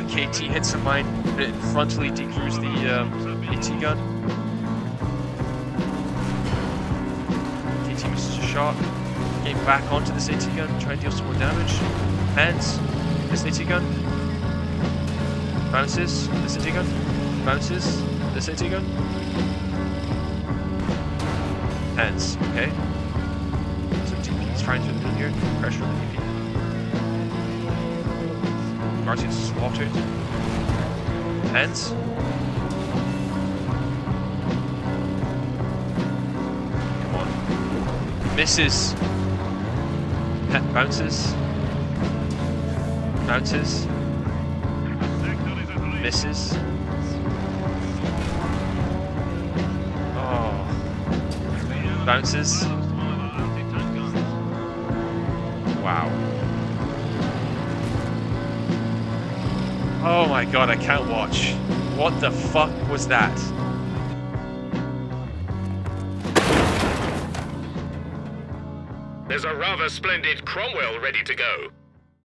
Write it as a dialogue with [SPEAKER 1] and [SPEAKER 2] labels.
[SPEAKER 1] KT hits a mine, but it frontally decrews the AT gun. KT misses a shot. Getting back onto this AT gun, try and deal some more damage. Hands. This AT gun. Bounces. This AT gun. Bounces. This AT gun. Hands. Okay. So DP is trying to do here. Pressure on the DP. Martin's slaughtered. Hands. Come on. Misses. Bounces. Bounces. Misses. Oh. Bounces. Wow. Oh my god, I can't watch. What the fuck was that?
[SPEAKER 2] There's a rather splendid Cromwell ready to go.